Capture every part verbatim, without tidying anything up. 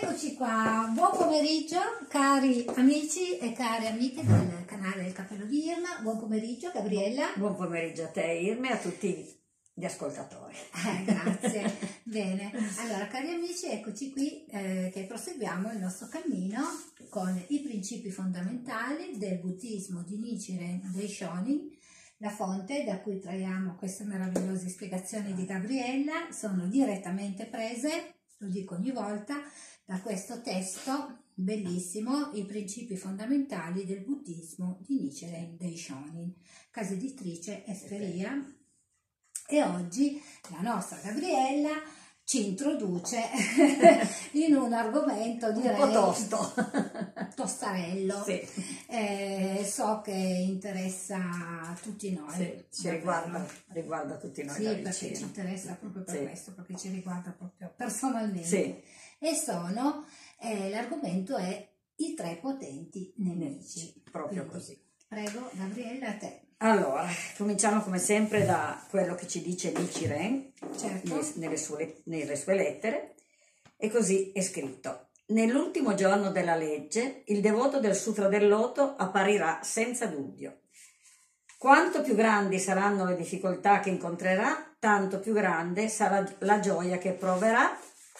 Eccoci qua, buon pomeriggio cari amici e care amiche del canale del Cappello di Irma. Buon pomeriggio Gabriella. Buon pomeriggio a te Irma e a tutti gli ascoltatori. Eh, grazie. Bene, allora cari amici, eccoci qui eh, che proseguiamo il nostro cammino con i principi fondamentali del buddismo di Nichiren Daishonin. La fonte da cui traiamo queste meravigliose spiegazioni di Gabriella sono direttamente prese, lo dico ogni volta, da questo testo bellissimo, I principi fondamentali del buddismo di Nichiren Daishonin, casa editrice Esperia. E oggi la nostra Gabriella ci introduce in un argomento direi un po' tosto, tostarello. Sì. Eh, so che interessa tutti noi. Sì, ci riguarda, riguarda tutti noi. Sì, da perché vicino. ci interessa proprio per Sì. questo, perché ci riguarda proprio personalmente. Sì. E sono, eh, l'argomento è i tre potenti nemici. Proprio Quindi, così. Prego, Gabriella, a te. Allora, cominciamo come sempre da quello che ci dice Nichiren Certo. nelle sue, nelle sue lettere, e così è scritto: nell'ultimo giorno della legge il devoto del Sutra del Loto apparirà senza dubbio. Quanto più grandi saranno le difficoltà che incontrerà, tanto più grande sarà la gioia che proverà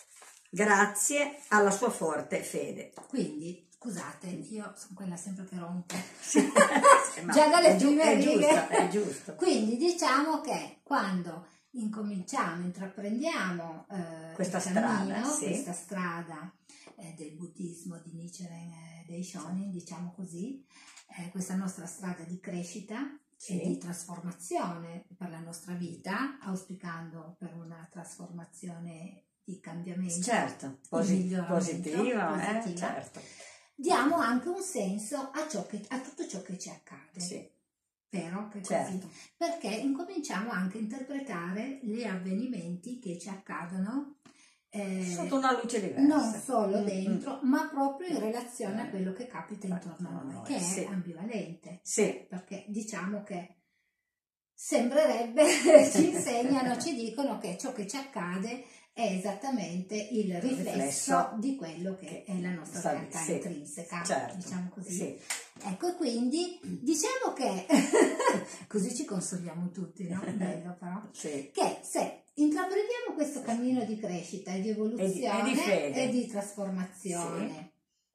grazie alla sua forte fede. Quindi, scusate, io sono quella sempre che rompe. Sì. Già dalle è giu- prime è righe. giusto, è giusto. Quindi diciamo che quando incominciamo, intraprendiamo eh, Questa il cammino, strada, sì. questa strada eh, del buddismo di Nichiren Daishonin, diciamo così, eh, questa nostra strada di crescita Sì. e di trasformazione per la nostra vita, auspicando per una trasformazione di cambiamento, Certo, di posi- miglioramento, positiva, eh, positiva. certo. Diamo anche un senso a, ciò che, a tutto ciò che ci accade. Sì. Vero? Che Certo. così? Perché incominciamo anche a interpretare gli avvenimenti che ci accadono eh, Sotto una luce diversa. non solo Mm, dentro, mm. ma proprio in relazione a quello che capita intorno a Intorno a noi, noi, che è sì. ambivalente. Sì, Perché diciamo che sembrerebbe, ci insegnano, ci dicono che ciò che ci accade è esattamente il riflesso, riflesso di quello che è la nostra Sa- realtà sì, intrinseca, certo, diciamo così. sì. Ecco, e quindi diciamo che così ci consoliamo tutti, no? Bello però. Sì. Che se intraprendiamo questo cammino di crescita e di evoluzione E di- e di fede. e di trasformazione,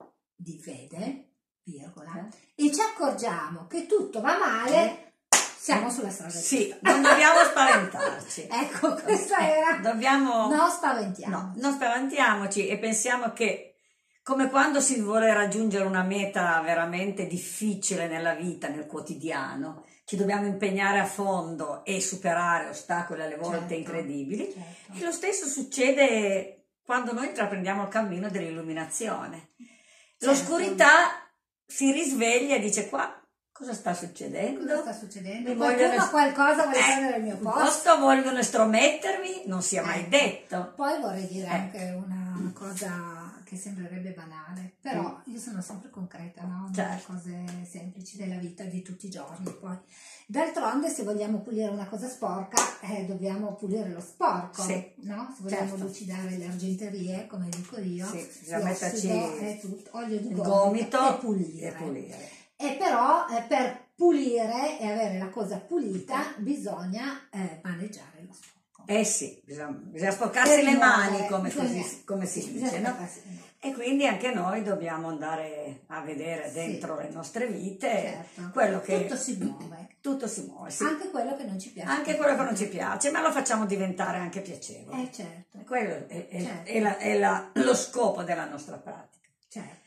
di fede, virgola, Eh. e ci accorgiamo che tutto va male, siamo sulla strada giusta. Sì, non dobbiamo spaventarci. Ecco, questa Eh, era. Dobbiamo... Non spaventiamo. No, non spaventiamoci e pensiamo che, come quando si vuole raggiungere una meta veramente difficile nella vita, nel quotidiano, ci dobbiamo impegnare a fondo e superare ostacoli alle volte Certo, incredibili. certo. E lo stesso succede quando noi intraprendiamo il cammino dell'illuminazione. Certo. L'oscurità si risveglia e dice: qua cosa sta succedendo? Cosa sta succedendo? Mi Qualcuno vogliono- qualcosa vuole Eh, prendere il mio un posto? posto vogliono estromettermi, non sia mai Ecco. detto. Poi vorrei dire Eh. anche una cosa che sembrerebbe banale, però io sono sempre concreta, no? Nelle Certo. cose semplici della vita di tutti i giorni. Poi, d'altronde, se vogliamo pulire una cosa sporca, eh, dobbiamo pulire lo sporco, Sì. no? Se vogliamo Certo. lucidare le argenterie, come dico io, Sì, bisogna l'ossido metterci è tutto, olio di il gomito, gomito e pulire. e pulire. E però eh, per pulire e avere la cosa pulita bisogna eh, maneggiare lo sporco. Eh sì, bisogna, bisogna sporcarsi Per le rimuovere, mani, come, bisogna- così- come si bisogna dice, no? sporcarsi le mani. E quindi anche noi dobbiamo andare a vedere Sì. dentro le nostre vite Certo. quello che... Tutto si muove, tutto si muove, sì. anche quello che non ci piace. Anche quello che non ci piace, ma lo facciamo diventare anche piacevole. Eh certo, Quello è, è- Certo. è la- è la- lo scopo della nostra pratica. certo.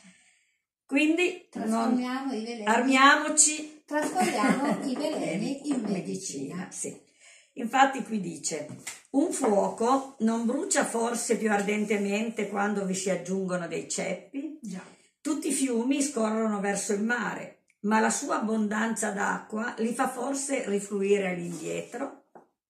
Quindi non Trasformiamo i veleni, armiamoci trasformiamo i veleni in medicina. Sì. Infatti qui dice: un fuoco non brucia forse più ardentemente quando vi si aggiungono dei ceppi? Già, Tutti i fiumi scorrono verso il mare, ma la sua abbondanza d'acqua li fa forse rifluire all'indietro?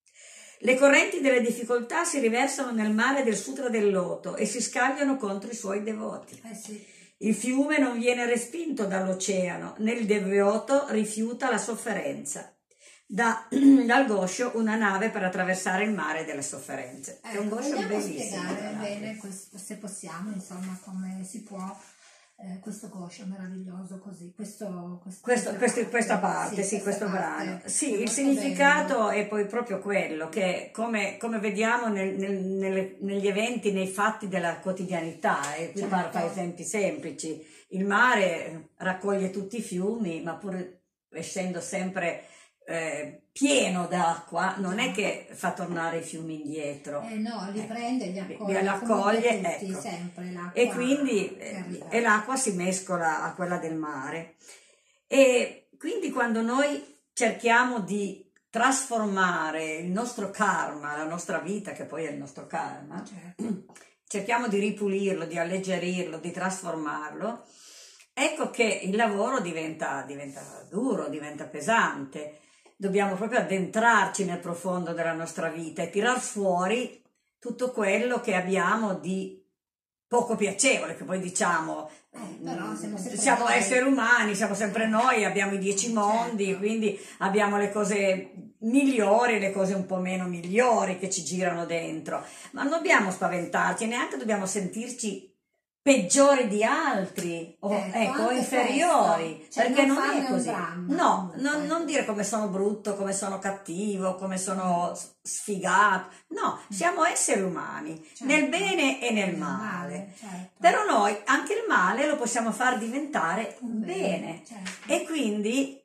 Le correnti delle difficoltà si riversano nel mare del Sutra del Loto e si scagliano contro i suoi devoti. eh sì, Il fiume non viene respinto dall'oceano, né il devoto rifiuta la sofferenza, da, dal goscio una nave per attraversare il mare delle sofferenze. Ecco, è un goscio vogliamo bellissimo. spiegare bene, questo, se possiamo, insomma, come si può eh, questo goscio meraviglioso così, questo, questo, questo, questo, questa parte, sì, sì questo parte, brano. Sì, il molto significato bello. è poi proprio quello che, come, come vediamo nel, nel, nelle, negli eventi, nei fatti della quotidianità, e qui Certo. fa esempi semplici. Il mare raccoglie tutti i fiumi, ma pur essendo sempre eh, pieno d'acqua, non è che fa tornare i fiumi indietro. Eh no, li Ecco. prende, li accoglie, li accoglie, tutti, ecco. sempre l'acqua. E quindi che e l'acqua si mescola a quella del mare. E quindi quando noi cerchiamo di trasformare il nostro karma, la nostra vita, che poi è il nostro karma, Certo. cerchiamo di ripulirlo, di alleggerirlo, di trasformarlo, ecco che il lavoro diventa, diventa duro, diventa pesante. Dobbiamo proprio addentrarci nel profondo della nostra vita e tirar fuori tutto quello che abbiamo di poco piacevole, che poi diciamo, Eh, però siamo sempre siamo noi. esseri umani, siamo sempre noi, abbiamo i dieci mondi, Certo. quindi abbiamo le cose migliori e le cose un po' meno migliori che ci girano dentro, ma non dobbiamo spaventarci, neanche dobbiamo sentirci peggiori di altri o, Ecco, ecco, o anche inferiori, questo, cioè perché non non farne è un così. dramma, No, comunque. non, non dire come sono brutto, come sono cattivo, come sono sfigato. No, siamo esseri umani, Certo. nel bene e nel Nel male. male, certo. Però noi anche il male lo possiamo far diventare un Un bene, bene. certo. E quindi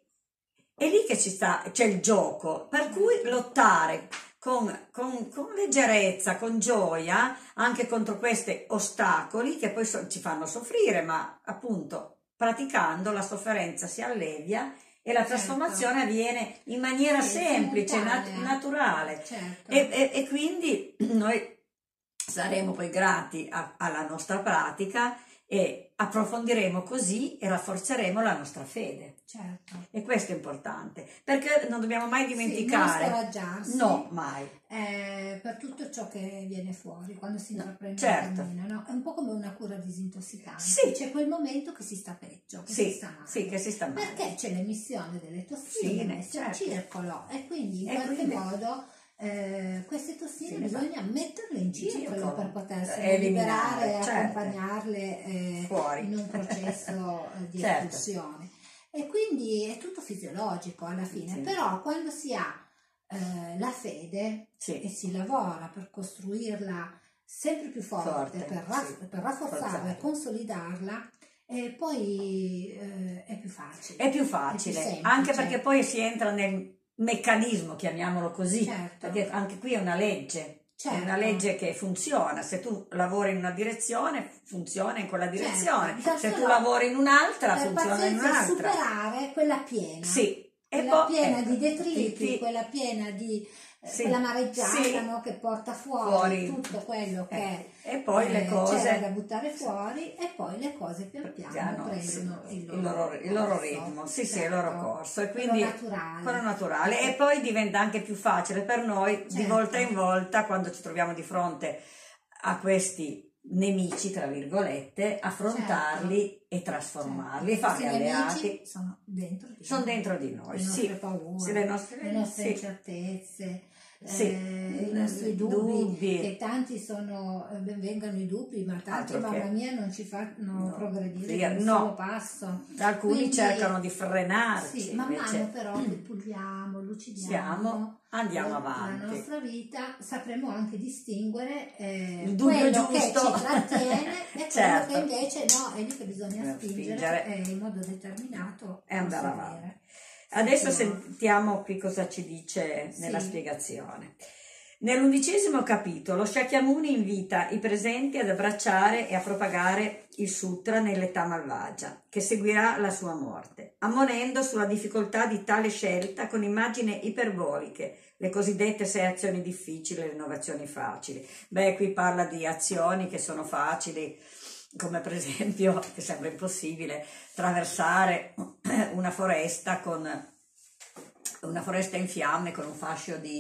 è lì che ci sta, c'è il gioco, per cui lottare con, con, con leggerezza, con gioia, anche contro questi ostacoli che poi so, ci fanno soffrire, ma appunto praticando la sofferenza si allevia e la trasformazione Certo. avviene in maniera Sì, semplice, nat- simultanea. naturale. Certo. E, e, e quindi noi saremo poi grati a- alla nostra pratica e approfondiremo così e rafforzeremo la nostra fede. Certo. E questo è importante, perché non dobbiamo mai Sì, non dimenticare. scoraggiarsi. No, mai. eh, per tutto ciò che viene fuori quando si No, intraprende certo. il cammino, no? È un po' come una cura disintossicante. Sì. C'è quel momento che si sta peggio, che si Sì, sta male. sì, che si sta male. Perché c'è l'emissione delle tossine Sì, messe in certo. circolo e quindi in E qualche quindi- modo eh, queste tossine Sì, bisogna metterle in circolo, circolo, per potersi eliminare, liberare e certo. accompagnarle eh, Fuori. in un processo eh, di Certo. espulsione. E quindi è tutto fisiologico alla fine, Sì. però quando si ha eh, la fede Sì. e si lavora per costruirla sempre più forte, Forte, per, raff- sì. per rafforzarla Rafforzarla. e consolidarla, e poi eh, è più facile. È più facile, È più semplice. anche perché poi si entra nel meccanismo, chiamiamolo così, Certo. perché anche qui è una legge. Certo. È una legge che funziona, se tu lavori in una direzione funziona in quella direzione, Certo. se tu Però lavori in un'altra per funziona in pazienza un'altra. superare quella piena. Sì, e Quella poi piena ecco, di detriti, sì, quella piena di eh, sì, quella mareggiata, sì. no, che porta fuori, Fuori. tutto quello che Ecco. E poi le eh, cose c'era da buttare fuori, e poi le cose pian piano, piano, prendono sì, il, il loro, il loro corso. ritmo, sì, sì, il Certo. loro corso, e Quello quindi naturale. quello naturale. E poi diventa anche più facile per noi di Certo. volta in volta, quando ci troviamo di fronte a questi nemici, tra virgolette, affrontarli e trasformarli, e Certo. farli Questi alleati. nemici sono dentro di Sono noi. dentro di noi, Le sì. nostre paure, Sì, le nostre- le nostre sì. incertezze, Sì. eh, i nostri dubbi, Dubbi. che tanti sono, eh, ben vengano i dubbi, ma tanti, Altro che- mamma mia, non ci fanno No, progredire via, di un no. solo passo. Alcuni Quindi- cercano di frenarci, Sì, man invece mano però che puliamo, lucidiamo, siamo, andiamo la- avanti. la nostra vita, sapremo anche distinguere eh, Il dubbio quello giusto. che ci trattiene e Certo. quello che invece no, è lì che bisogna Eh, spingere, spingere. eh, in modo determinato E andare proseguire. avanti. Adesso Sì, no. sentiamo qui cosa ci dice nella Sì. spiegazione. Nell'undicesimo capitolo Shakyamuni invita i presenti ad abbracciare e a propagare il sutra nell'età malvagia, che seguirà la sua morte, ammonendo sulla difficoltà di tale scelta con immagini iperboliche, le cosiddette sei azioni difficili e le nove azioni facili. Beh, qui parla di azioni che sono facili, come per esempio, che sembra impossibile, attraversare una foresta con una foresta in fiamme con un fascio di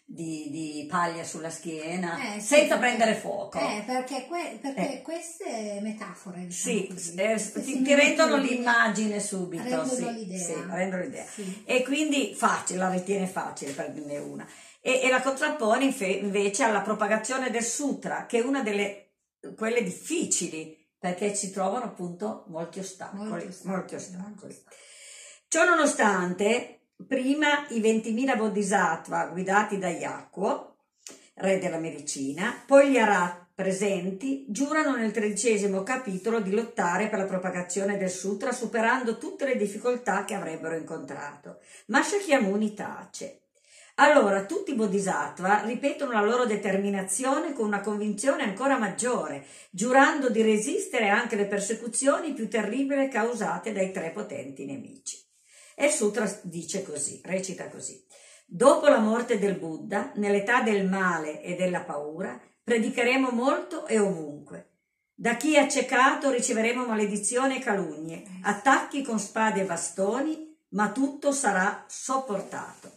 di, di paglia sulla schiena, Eh, sì, senza perché- prendere fuoco. Eh, perché, que- perché Eh. queste metafore, diciamo Sì, così, eh, queste ti, ti rendono similitudini l'immagine subito, rendono sì, l'idea. sì, rendono l'idea. Sì. E quindi facile, la ritiene facile per dirne una. E, e la contrappone infe- invece alla propagazione del sutra, che è una delle quelle difficili, perché ci trovano appunto molti ostacoli. Molti ostacoli, molti ostacoli. molti Ciò nonostante, prima i ventimila bodhisattva guidati da Yakuo, re della medicina, poi gli Arhat presenti, giurano nel tredicesimo capitolo di lottare per la propagazione del sutra, superando tutte le difficoltà che avrebbero incontrato. Ma Shakyamuni tace. Allora tutti i bodhisattva ripetono la loro determinazione con una convinzione ancora maggiore, giurando di resistere anche alle persecuzioni più terribili causate dai tre potenti nemici. E il sutra dice così, recita così: dopo la morte del Buddha, nell'età del male e della paura, predicheremo molto e ovunque. Da chi è accecato riceveremo maledizioni e calunnie, attacchi con spade e bastoni, ma tutto sarà sopportato.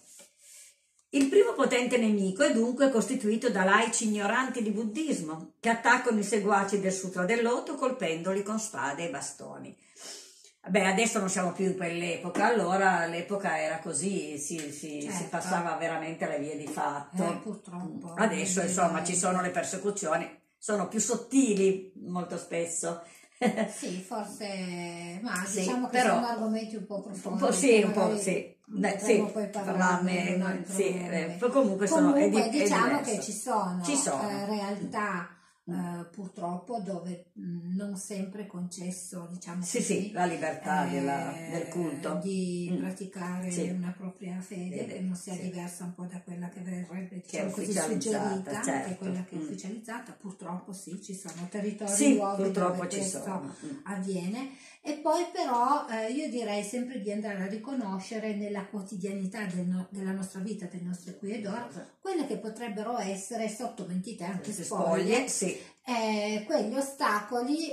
Il primo potente nemico è dunque costituito da laici ignoranti di buddismo, che attaccano i seguaci del Sutra del Loto colpendoli con spade e bastoni. Beh, adesso non siamo più in quell'epoca, allora l'epoca era così, si, si, Certo. si passava veramente alle vie di fatto. Eh, purtroppo. Adesso insomma ci Evidentemente. sono le persecuzioni, sono più sottili molto spesso. Sì, forse, ma Sì, diciamo che però- sono argomenti un po' profondi. Un po' sì, che un po' magari sì. Beh, potremmo sì, poi parlarne, parlarne in un no, altro sì, momento. eh, poi comunque sono, è, di- Comunque è diciamo diverso. che ci sono, Ci sono. eh, realtà Mm. eh, purtroppo dove mh, non sempre è concesso, diciamo Sì, così, sì, la libertà eh, della- del culto. di Mm. praticare Sì. una propria fede Fede, che non sia sì. diversa un po' da quella che verrebbe, Che è diciamo così, ufficializzata, suggerita, certo. che è quella che è Mm. ufficializzata. Purtroppo sì, ci sono territori, Sì, luoghi purtroppo dove ci questo sono. Mm. avviene. E poi però eh, io direi sempre di andare a riconoscere nella quotidianità del no- della nostra vita, del nostro qui ed ora, quelle che potrebbero essere sotto mentite anche Queste spoglie, spoglie, sì. eh, quegli ostacoli,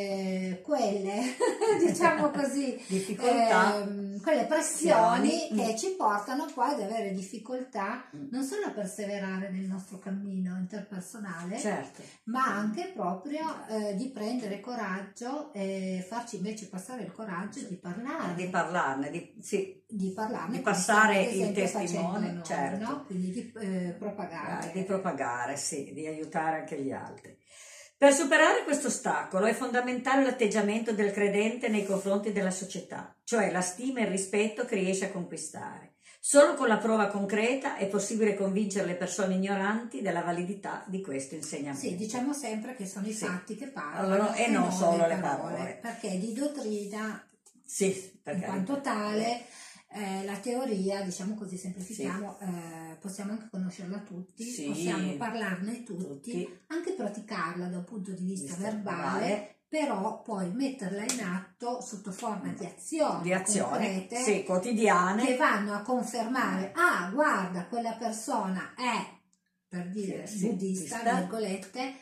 eh, quelle diciamo così, Difficoltà. ehm, quelle pressioni Pressioni, che mm. ci portano poi ad avere difficoltà Mm. non solo a perseverare nel nostro cammino interpersonale, Certo. ma anche proprio eh, di prendere coraggio e farci invece passare il coraggio di parlare, Di parlarne, di, sì, di parlarne, di come passare stiamo, ad il esempio, testimone, facendo noi, certo. no? Quindi di eh, propagare. di propagare, sì, di aiutare anche gli altri. Per superare questo ostacolo è fondamentale l'atteggiamento del credente nei confronti della società, cioè la stima e il rispetto che riesce a conquistare. Solo con la prova concreta è possibile convincere le persone ignoranti della validità di questo insegnamento. Sì, diciamo sempre che sono i Sì. fatti che parlano Allora, e non solo le parole. perché di dottrina Sì, per in quanto carità. tale eh, la teoria, diciamo così, semplifichiamo, eh, possiamo anche conoscerla tutti, Sì. possiamo parlarne tutti, Tutti. anche praticarla da un punto di vista Vista verbale, verbale. però poi metterla in atto sotto forma di azioni, Di azioni, concrete, sì, quotidiane. che vanno a confermare, ah guarda, quella persona è, per dire, Sì, sì, buddista, buddista. virgolette,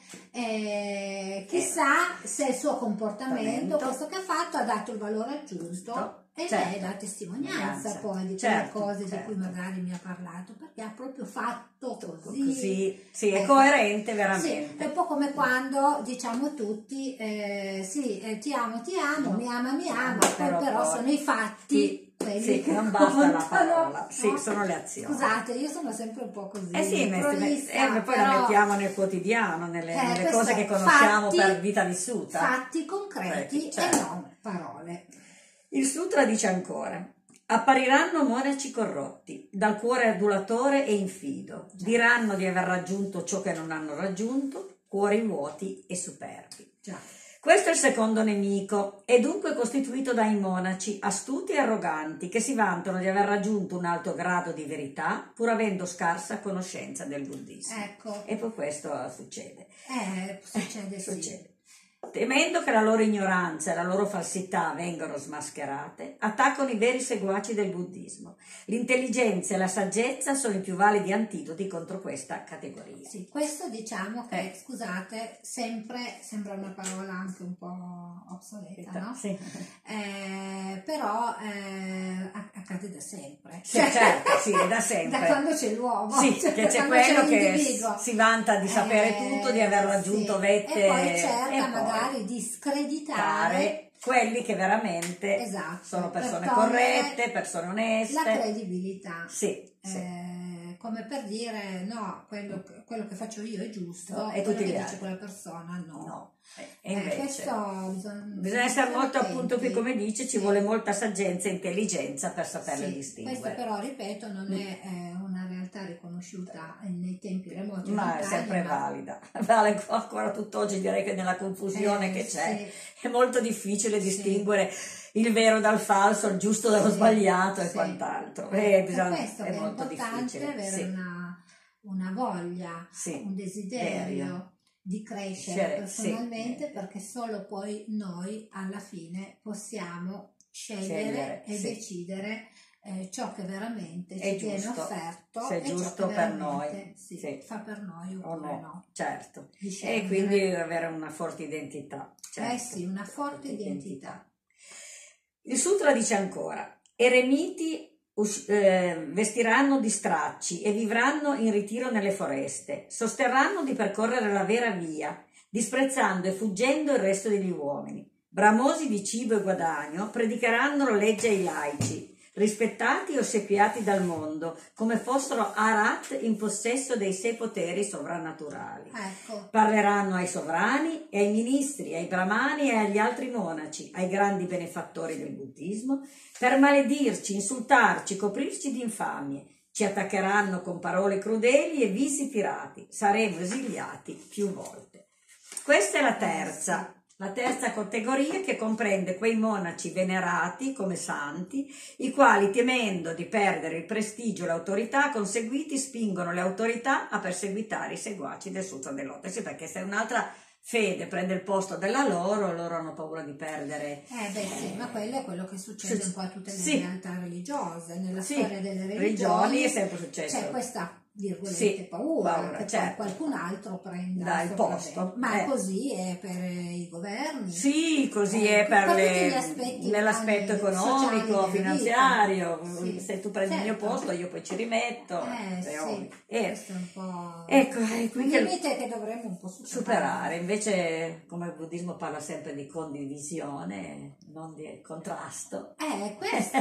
eh, chissà se il suo comportamento, Comportamento. questo che ha fatto, ha dato il valore aggiunto, ed Certo. è la testimonianza Testimonianza. poi di Certo, quelle cose certo. di cui magari mi ha parlato, perché ha proprio fatto così. Così, sì, è Ecco. coerente Sì, veramente. è un po' come quando diciamo tutti, eh, sì, eh, ti amo, ti amo, No. mi ama, mi ama, No, poi però però poi- sono i fatti. quelli Sì, che non basta la contano, parola, no? sì, sono le azioni. Scusate, io sono sempre un po' così. Eh sì, met- prolissa, eh, ma poi però, la mettiamo nel quotidiano, nelle, eh, nelle questo cose che è conosciamo fatti- per vita vissuta. Fatti concreti Certo. e non parole. Il sutra dice ancora: appariranno monaci corrotti, dal cuore adulatore e infido, diranno di aver raggiunto ciò che non hanno raggiunto, cuori vuoti e superbi. Già. Questo è il secondo nemico, è dunque costituito dai monaci astuti e arroganti che si vantano di aver raggiunto un alto grado di verità pur avendo scarsa conoscenza del buddismo. Ecco, E poi questo succede. eh, succede sì. Succede. Temendo che la loro ignoranza e la loro falsità vengano smascherate, attaccano i veri seguaci del buddismo. L'intelligenza e la saggezza sono i più validi antidoti contro questa categoria. Sì, questo diciamo che, Eh. scusate, sempre sembra una parola anche un po' obsoleta, no? Sì. Eh, però eh, accade da sempre. Sì, certo, sì, è da sempre. Da quando c'è l'uomo. Sì, cioè, che c'è quando quello c'è che l'individuo. si vanta di sapere Eh, tutto, di aver raggiunto sì. vette. E poi cerca e poi magari di screditare quelli che veramente esatto, sono persone per togliere corrette, persone oneste. la credibilità. Sì, sì. Eh, come per dire no, quello che, quello che faccio io è giusto, No, e quello tutti che gli dice altri. quella persona no. No. E Eh, invece questo bisogna, bisogna essere molto, appunto, qui come dice, ci sì. vuole molta saggenza e intelligenza per saperle sì, distinguere. questo però, ripeto, non è eh, una realtà riconosciuta nei tempi remoti, ma lontani, è sempre ma... valida, vale ancora tutt'oggi. Direi che nella confusione eh, che c'è sì. è molto difficile sì. distinguere il vero dal falso, il giusto dallo sì. sbagliato e sì. quant'altro. Eh, E bisogna, questo è che è molto importante difficile. avere Sì. una, una voglia, Sì. un desiderio Derio. di crescere Cioè, personalmente, sì. perché solo poi noi alla fine possiamo scegliere, Scegliere, e sì. decidere eh, ciò che veramente È ci viene giusto, offerto se è e ciò giusto che per veramente noi, sì, sì. fa per noi o oppure no, no. certo. Di E scegliere. quindi avere una forte identità. Certo. Eh sì, una forte identità. Il sutra dice ancora: eremiti eh, vestiranno di stracci e vivranno in ritiro nelle foreste, sosterranno di percorrere la vera via, disprezzando e fuggendo il resto degli uomini. Bramosi di cibo e guadagno, predicheranno la legge ai laici, rispettati e ossequiati dal mondo, come fossero arat in possesso dei sei poteri sovrannaturali. Ecco. Parleranno ai sovrani e ai ministri, ai brahmani e agli altri monaci, ai grandi benefattori del buddismo, per maledirci, insultarci, coprirci di infamie. Ci attaccheranno con parole crudeli e visi tirati. Saremo esiliati più volte. Questa è la terza. La terza categoria, che comprende quei monaci venerati come santi, i quali, temendo di perdere il prestigio e l'autorità conseguiti, spingono le autorità a perseguitare i seguaci del Sutra del Loto. Sì, perché se un'altra fede prende il posto della loro, loro hanno paura di perdere. Eh beh sì, ma quello è quello che succede un po' a tutte le sì. realtà religiose. Nella sì. storia delle religioni, religioni è sempre successo. C'è questa virgolette sì, paura, paura che certo. poi qualcun altro prenda dà il posto, ma eh. così è per i governi, sì, così eh, è per, per le, aspetti nell'aspetto economico, finanziario. Sì. Se tu prendi certo. il mio posto io poi ci rimetto, eh, è sì. ovvio. Eh, questo è un po' ecco, è qui un che limite che dovremmo un po' superare. superare. Invece, come il buddismo parla sempre di condivisione, non di contrasto. Eh, questo,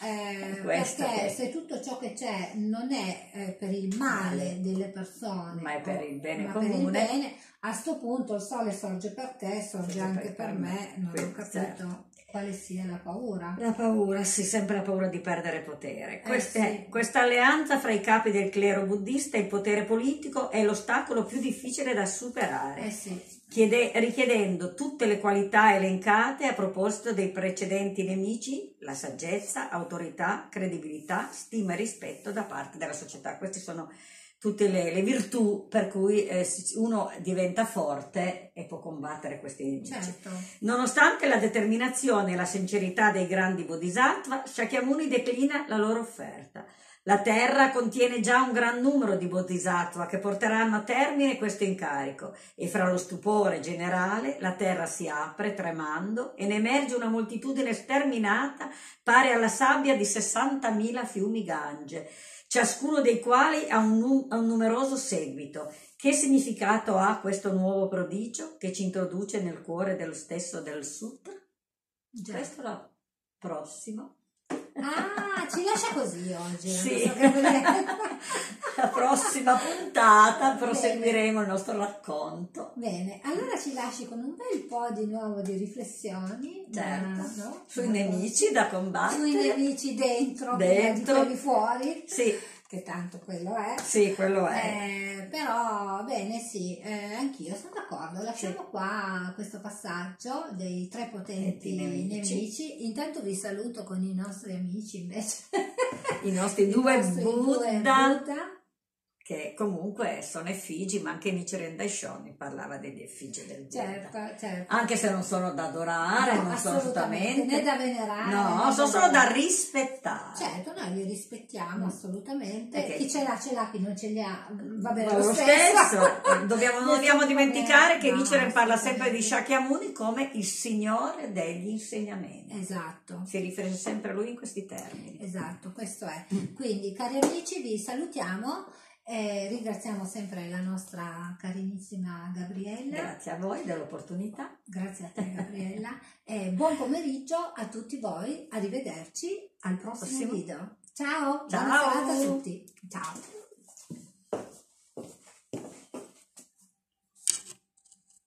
eh, questo perché che... se tutto ciò che c'è non è eh, per il male delle persone, ma è per il bene ma comune, per il bene, a sto punto il sole sorge per te, sorge, sorge anche per, per me, me. Non Quindi, ho capito certo. quale sia la paura. La paura, sì, sempre la paura di perdere potere. Eh, Questa, sì. questa alleanza fra i capi del clero buddista e il potere politico è l'ostacolo più difficile da superare. Eh sì. Chiede, richiedendo tutte le qualità elencate a proposito dei precedenti nemici, la saggezza, autorità, credibilità, stima e rispetto da parte della società. Queste sono tutte le, le virtù per cui eh, uno diventa forte e può combattere questi nemici. Certo. Nonostante la determinazione e la sincerità dei grandi bodhisattva, Shakyamuni declina la loro offerta. La terra contiene già un gran numero di bodhisattva che porteranno a termine questo incarico, e fra lo stupore generale la terra si apre tremando e ne emerge una moltitudine sterminata pari alla sabbia di sessantamila fiumi Gange, ciascuno dei quali ha un, ha un numeroso seguito. Che significato ha questo nuovo prodigio che ci introduce nel cuore dello stesso del sutra? Già. Questo è il prossimo. Ah, ci lascia così oggi. Sì. La prossima puntata proseguiremo il nostro racconto. Bene, allora ci lasci con un bel po' di nuovo di riflessioni, certo. ma, no? Sui nemici da combattere, sui nemici dentro, dentro. di quelli fuori. Sì. Che tanto quello è. Sì, quello è. Eh, però, bene, sì, eh, anch'io sono d'accordo. Lasciamo sì. qua questo passaggio dei tre potenti nemici. nemici. Intanto vi saluto con i nostri amici, invece. I nostri due, I nostri Buddha, due Buddha che comunque sono effigi, ma anche Nichiren Daishonin parlava degli effigi del Buddha. Certo, certo. Anche se non sono da adorare, No, non sono assolutamente, né da venerare, no, né sono da solo da venerare. rispettare. Certo, noi li rispettiamo Mm. assolutamente. Perché- Chi ce l'ha, ce l'ha, chi non ce li ha, va bene Ma lo lo stesso. stesso, dobbiamo, non dobbiamo dimenticare che No, Nichiren parla sempre di assolutamente. Shakyamuni come il signore degli insegnamenti. Esatto. Si riferisce sempre a lui in questi termini. Esatto, questo è. Quindi, cari amici, vi salutiamo e ringraziamo sempre la nostra carinissima Gabriella. Grazie a voi dell'opportunità. Grazie a te, Gabriella. E buon pomeriggio a tutti voi. Arrivederci al prossimo Prossimo. video. Ciao, buona Ciao. serata a tutti. Ciao.